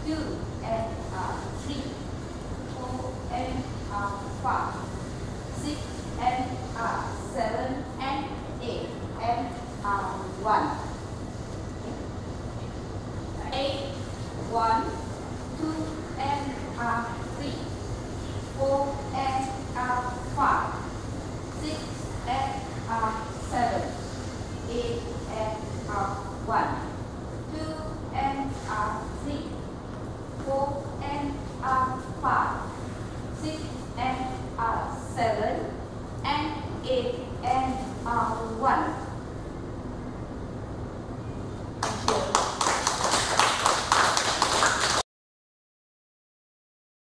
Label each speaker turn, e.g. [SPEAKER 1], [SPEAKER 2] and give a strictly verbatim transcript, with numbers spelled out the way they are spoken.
[SPEAKER 1] two and uh, three, four and uh, five, six and uh, seven and eight and uh, one. Eight, one, two and uh, three, four